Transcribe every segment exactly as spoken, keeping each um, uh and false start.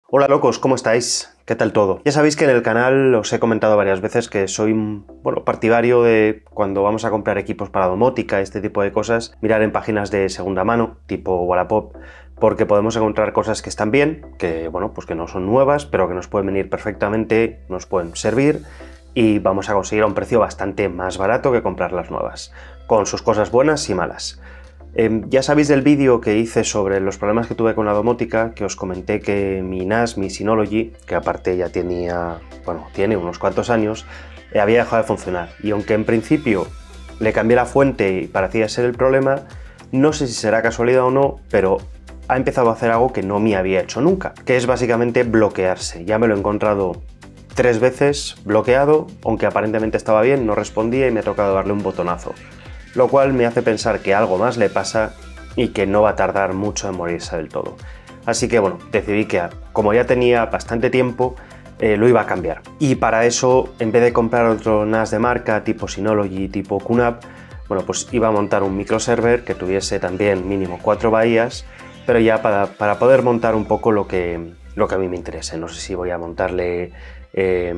Hola locos, ¿cómo estáis? ¿Qué tal todo? Ya sabéis que en el canal os he comentado varias veces que soy, bueno, partidario de cuando vamos a comprar equipos para domótica, este tipo de cosas, mirar en páginas de segunda mano, tipo Wallapop, porque podemos encontrar cosas que están bien, que, bueno, pues que no son nuevas, pero que nos pueden venir perfectamente, nos pueden servir y vamos a conseguir a un precio bastante más barato que comprar las nuevas, con sus cosas buenas y malas. Eh, ya sabéis del vídeo que hice sobre los problemas que tuve con la domótica, que os comenté que mi N A S, mi Synology, que aparte ya tenía, bueno, tiene unos cuantos años, eh, había dejado de funcionar. Y aunque en principio le cambié la fuente y parecía ser el problema, no sé si será casualidad o no, pero ha empezado a hacer algo que no me había hecho nunca, que es básicamente bloquearse. Ya me lo he encontrado tres veces bloqueado, aunque aparentemente estaba bien, no respondía y me ha tocado darle un botonazo. Lo cual me hace pensar que algo más le pasa y que no va a tardar mucho en morirse del todo. Así que bueno, decidí que como ya tenía bastante tiempo, eh, lo iba a cambiar. Y para eso, en vez de comprar otro N A S de marca tipo Synology, tipo Q NAP, bueno, pues iba a montar un microserver que tuviese también mínimo cuatro bahías, pero ya para, para poder montar un poco lo que, lo que a mí me interese. No sé si voy a montarle eh,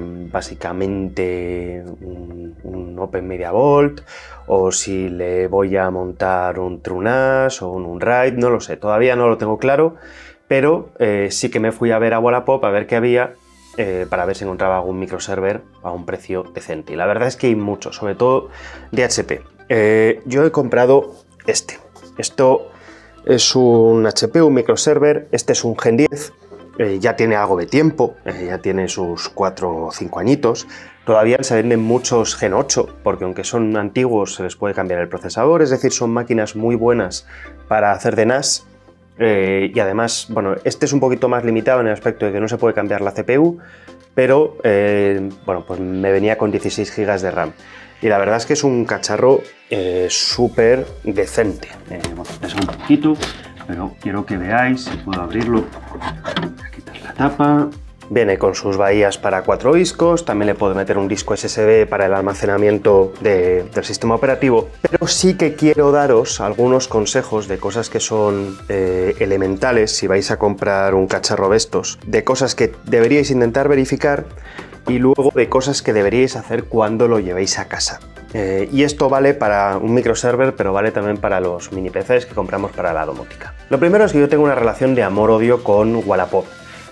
básicamente un, un Open Media Vault, o si le voy a montar un TrueNAS o un Unraid, no lo sé, todavía no lo tengo claro, pero eh, sí que me fui a ver a Wallapop a ver qué había, eh, para ver si encontraba algún microserver a un precio decente. Y la verdad es que hay muchos, sobre todo de H P. Eh, yo he comprado este. Esto es un H P, un microserver, este es un Gen diez. Eh, ya tiene algo de tiempo, eh, ya tiene sus cuatro o cinco añitos. Todavía se venden muchos Gen ocho, porque aunque son antiguos se les puede cambiar el procesador, es decir, son máquinas muy buenas para hacer de N A S. Eh, y además, bueno, este es un poquito más limitado en el aspecto de que no se puede cambiar la C P U, pero eh, bueno, pues me venía con dieciséis gigas de RAM. Y la verdad es que es un cacharro eh, súper decente. Eh, bueno, pesa un poquito, pero quiero que veáis, si puedo abrirlo. Quitar la tapa. Viene con sus bahías para cuatro discos, también le puedo meter un disco S S D para el almacenamiento de, del sistema operativo, pero sí que quiero daros algunos consejos de cosas que son eh, elementales si vais a comprar un cacharro de estos, de cosas que deberíais intentar verificar y luego de cosas que deberíais hacer cuando lo llevéis a casa. Eh, y esto vale para un microserver, pero vale también para los mini P Cs que compramos para la domótica. Lo primero es que yo tengo una relación de amor-odio con Wallapop,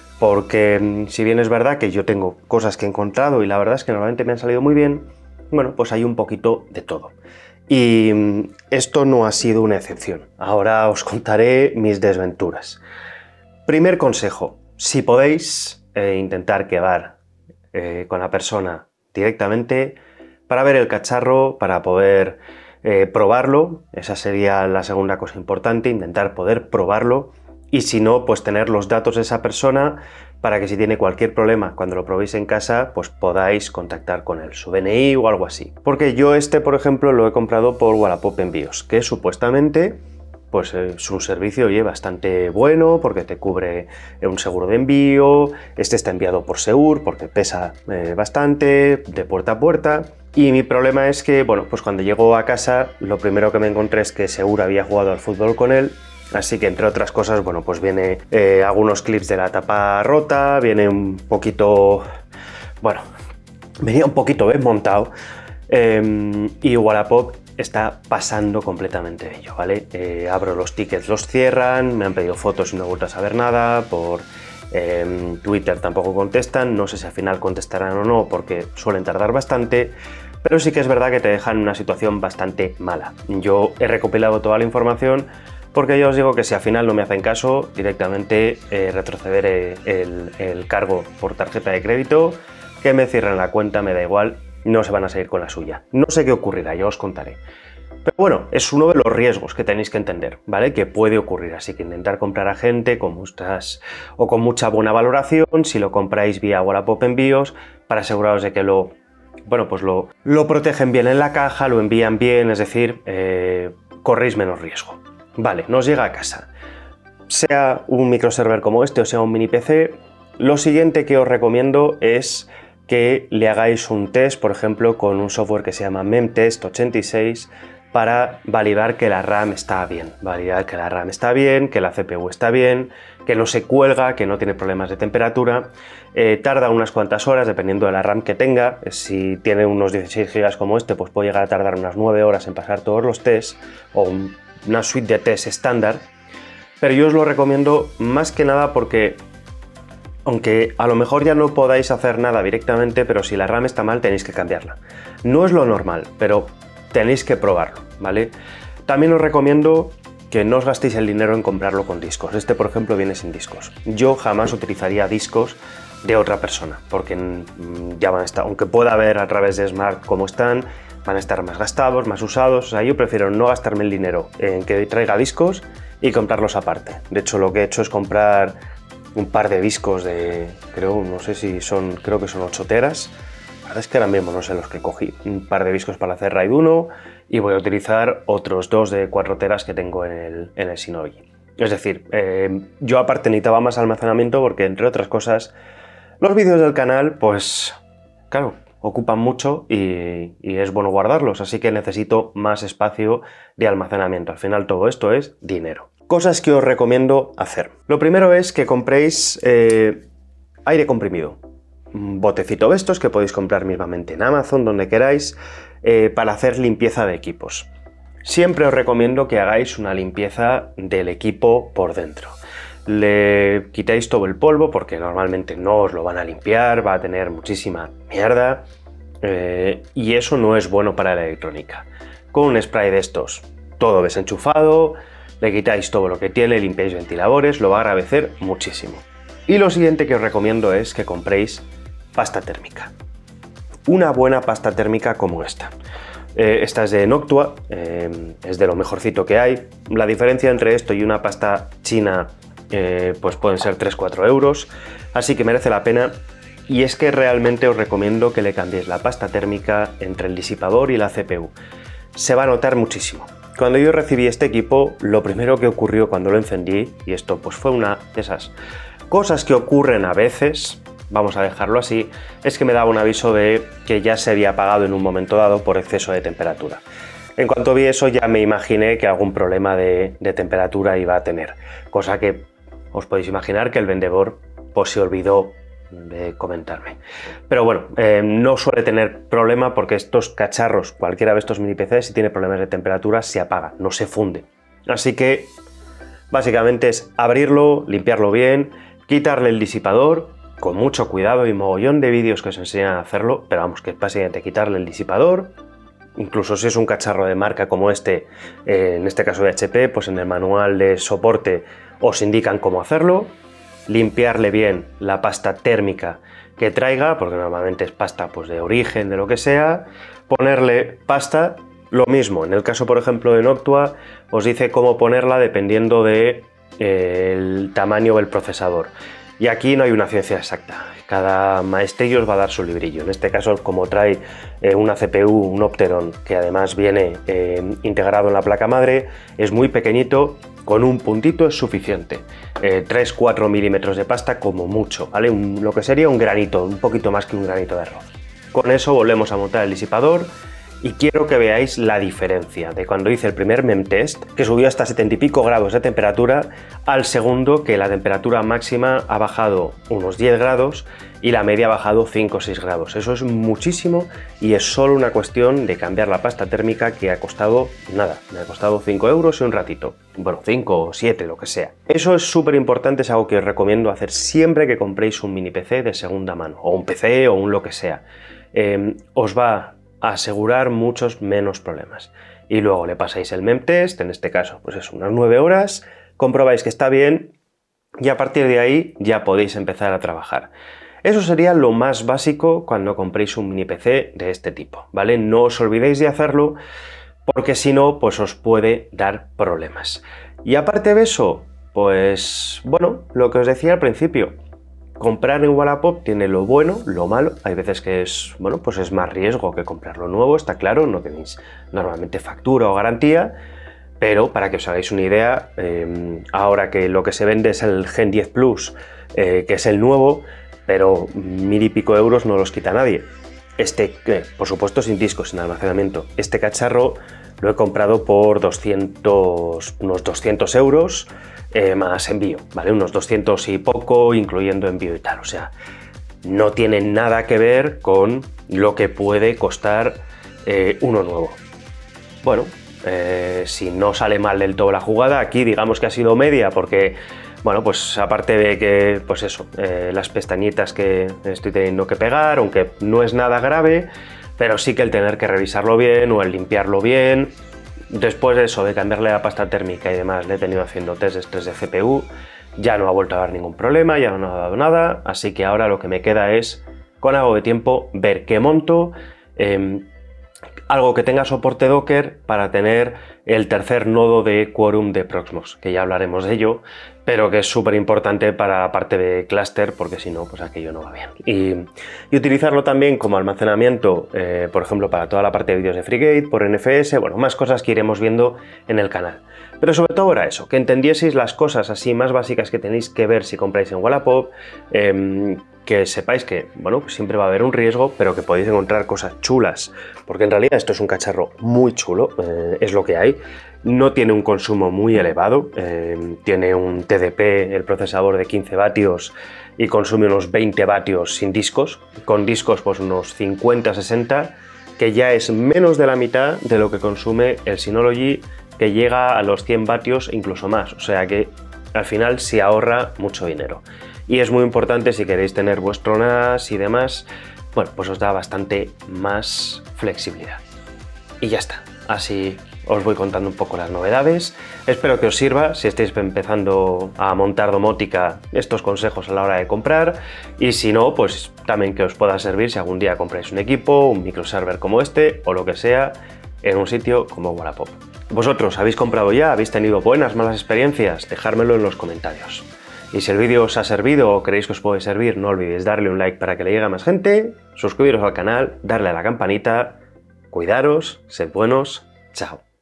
porque si bien es verdad que yo tengo cosas que he encontrado y la verdad es que normalmente me han salido muy bien, bueno, pues hay un poquito de todo. Y esto no ha sido una excepción. Ahora os contaré mis desventuras. Primer consejo, si podéis, eh, intentar quedar eh, con la persona directamente para ver el cacharro, para poder eh, probarlo. Esa sería la segunda cosa importante, intentar poder probarlo. Y si no, pues tener los datos de esa persona para que si tiene cualquier problema cuando lo probéis en casa, pues podáis contactar con él, su D N I o algo así. Porque yo este, por ejemplo, lo he comprado por Wallapop Envíos, que supuestamente pues es un servicio, oye, bastante bueno, porque te cubre un seguro de envío. Este está enviado por Seur, porque pesa eh, bastante, de puerta a puerta. Y mi problema es que, bueno, pues cuando llego a casa, lo primero que me encontré es que Seur había jugado al fútbol con él. Así que, entre otras cosas, bueno, pues viene eh, algunos clips de la tapa rota, viene un poquito, bueno, venía un poquito desmontado, eh, y Wallapop está pasando completamente de ello, ¿vale? Eh, abro los tickets, los cierran, me han pedido fotos y no he vuelto a saber nada, por eh, Twitter tampoco contestan, no sé si al final contestarán o no, porque suelen tardar bastante. Pero sí que es verdad que te dejan en una situación bastante mala. Yo he recopilado toda la información, porque yo os digo que si al final no me hacen caso, directamente eh, retrocederé el, el cargo por tarjeta de crédito, que me cierren la cuenta, me da igual, no se van a seguir con la suya. No sé qué ocurrirá, ya os contaré. Pero bueno, es uno de los riesgos que tenéis que entender, ¿vale? Que puede ocurrir, así que intentar comprar a gente con muchas o con mucha buena valoración, si lo compráis vía Wallapop Envíos, para aseguraros de que lo, bueno, pues lo, lo protegen bien en la caja, lo envían bien, es decir, eh, corréis menos riesgo. Vale, nos llega a casa. Sea un microserver como este o sea un mini P C, lo siguiente que os recomiendo es que le hagáis un test, por ejemplo, con un software que se llama Memtest ochenta y seis, para validar que la RAM está bien, validar que la RAM está bien, que la C P U está bien, que no se cuelga, que no tiene problemas de temperatura, eh, tarda unas cuantas horas dependiendo de la RAM que tenga. Si tiene unos dieciséis gigas como este, pues puede llegar a tardar unas nueve horas en pasar todos los tests, o un, una suite de tests estándar, pero yo os lo recomiendo más que nada porque, aunque a lo mejor ya no podáis hacer nada directamente, pero si la RAM está mal tenéis que cambiarla. No es lo normal, pero tenéis que probarlo, ¿vale? También os recomiendo que no os gastéis el dinero en comprarlo con discos. Este, por ejemplo, viene sin discos. Yo jamás utilizaría discos de otra persona, porque ya van a estar, aunque pueda ver a través de Smart cómo están, van a estar más gastados, más usados. O sea, yo prefiero no gastarme el dinero en que traiga discos y comprarlos aparte. De hecho, lo que he hecho es comprar un par de discos de, creo, no sé si son, creo que son ocho teras. La verdad es que ahora mismo no sé los que cogí. Un par de discos para hacer RAID uno y voy a utilizar otros dos de cuatro teras que tengo en el, en el Synology. Es decir, eh, yo aparte necesitaba más almacenamiento porque, entre otras cosas, los vídeos del canal, pues, claro, ocupan mucho y, y es bueno guardarlos, así que necesito más espacio de almacenamiento. Al final todo esto es dinero. Cosas que os recomiendo hacer. Lo primero es que compréis eh, aire comprimido. Un botecito de estos que podéis comprar mismamente en Amazon, donde queráis, eh, para hacer limpieza de equipos. Siempre os recomiendo que hagáis una limpieza del equipo por dentro. Le quitáis todo el polvo porque normalmente no os lo van a limpiar, va a tener muchísima mierda eh, y eso no es bueno para la electrónica. Con un spray de estos, todo desenchufado, le quitáis todo lo que tiene, limpiáis ventiladores, lo va a agradecer muchísimo. Y lo siguiente que os recomiendo es que compréis pasta térmica. Una buena pasta térmica como esta. Eh, esta es de Noctua, eh, es de lo mejorcito que hay. La diferencia entre esto y una pasta china eh, pues pueden ser tres a cuatro euros, así que merece la pena. Y es que realmente os recomiendo que le cambiéis la pasta térmica entre el disipador y la C P U. Se va a notar muchísimo. Cuando yo recibí este equipo, lo primero que ocurrió cuando lo encendí, y esto pues fue una de esas cosas que ocurren a veces, vamos a dejarlo así, es que me daba un aviso de que ya se había apagado en un momento dado por exceso de temperatura. En cuanto vi eso ya me imaginé que algún problema de, de temperatura iba a tener, cosa que os podéis imaginar que el vendedor pues se olvidó de comentarme. Pero bueno, eh, no suele tener problema porque estos cacharros, cualquiera de estos mini P Cs, si tiene problemas de temperatura se apaga, no se funde. Así que básicamente es abrirlo, limpiarlo bien, quitarle el disipador, con mucho cuidado y mogollón de vídeos que os enseñan a hacerlo, pero vamos, que es básicamente quitarle el disipador. Incluso si es un cacharro de marca como este, eh, en este caso de H P, pues en el manual de soporte os indican cómo hacerlo. Limpiarle bien la pasta térmica que traiga, porque normalmente es pasta pues, de origen, de lo que sea. Ponerle pasta, lo mismo. En el caso, por ejemplo, de Noctua, os dice cómo ponerla dependiendo del de, tamaño del procesador. Y aquí no hay una ciencia exacta. Cada maestrillo os va a dar su librillo. En este caso, como trae eh, una C P U, un Opteron, que además viene eh, integrado en la placa madre, es muy pequeñito, con un puntito es suficiente. Eh, tres a cuatro milímetros de pasta como mucho, ¿vale? Un, lo que sería un granito, un poquito más que un granito de arroz. Con eso volvemos a montar el disipador. Y quiero que veáis la diferencia de cuando hice el primer memtest, que subió hasta setenta y pico grados de temperatura, al segundo, que la temperatura máxima ha bajado unos diez grados y la media ha bajado cinco o seis grados. Eso es muchísimo y es solo una cuestión de cambiar la pasta térmica, que ha costado nada, me ha costado cinco euros y un ratito. Bueno, cinco o siete, lo que sea. Eso es súper importante, es algo que os recomiendo hacer siempre que compréis un mini P C de segunda mano, o un P C o un lo que sea. Eh, os va asegurar muchos menos problemas. Y luego le pasáis el memtest, en este caso pues es unas nueve horas, comprobáis que está bien y a partir de ahí ya podéis empezar a trabajar. Eso sería lo más básico cuando compréis un mini P C de este tipo, ¿vale? No os olvidéis de hacerlo porque si no pues os puede dar problemas. Y aparte de eso, pues bueno, lo que os decía al principio, comprar en Wallapop tiene lo bueno, lo malo. Hay veces que es, bueno, pues es más riesgo que comprarlo nuevo, está claro, no tenéis normalmente factura o garantía, pero para que os hagáis una idea, eh, ahora que lo que se vende es el Gen diez Plus, eh, que es el nuevo, pero mil y pico euros no los quita nadie. Este, eh, por supuesto, sin discos, sin almacenamiento. Este cacharro lo he comprado por doscientos, unos doscientos euros eh, más envío, ¿vale? Unos doscientos y poco, incluyendo envío y tal. O sea, no tiene nada que ver con lo que puede costar eh, uno nuevo. Bueno, eh, si no sale mal del todo la jugada, aquí digamos que ha sido media, porque, bueno, pues aparte de que, pues eso, eh, las pestañitas que estoy teniendo que pegar, aunque no es nada grave, pero sí que el tener que revisarlo bien o el limpiarlo bien. Después de eso, de cambiarle la pasta térmica y demás, le he tenido haciendo test de estrés de C P U, ya no ha vuelto a dar ningún problema, ya no ha dado nada, así que ahora lo que me queda es, con algo de tiempo, ver qué monto, eh, algo que tenga soporte Docker para tener el tercer nodo de Quorum de Proxmox, que ya hablaremos de ello, pero que es súper importante para la parte de clúster, porque si no, pues aquello no va bien. Y, y utilizarlo también como almacenamiento, eh, por ejemplo, para toda la parte de vídeos de Frigate, por N F S, bueno, más cosas que iremos viendo en el canal. Pero sobre todo era eso, que entendieseis las cosas así más básicas que tenéis que ver si compráis en Wallapop, eh, que sepáis que, bueno, pues siempre va a haber un riesgo, pero que podéis encontrar cosas chulas, porque en realidad esto es un cacharro muy chulo, eh, es lo que hay. No tiene un consumo muy elevado, eh, tiene un T D P, el procesador, de quince vatios y consume unos veinte vatios sin discos, con discos pues unos cincuenta sesenta, que ya es menos de la mitad de lo que consume el Synology, que llega a los cien vatios, incluso más, o sea que al final se ahorra mucho dinero. Y es muy importante si queréis tener vuestro N A S y demás, bueno, pues os da bastante más flexibilidad. Y ya está, así os voy contando un poco las novedades. Espero que os sirva si estáis empezando a montar domótica estos consejos a la hora de comprar, y si no, pues también que os pueda servir si algún día compráis un equipo, un microserver como este o lo que sea, en un sitio como Wallapop. ¿Vosotros habéis comprado ya? ¿Habéis tenido buenas, malas experiencias? Dejármelo en los comentarios. Y si el vídeo os ha servido o creéis que os puede servir, no olvidéis darle un like para que le llegue a más gente, suscribiros al canal, darle a la campanita, cuidaros, sed buenos, chao.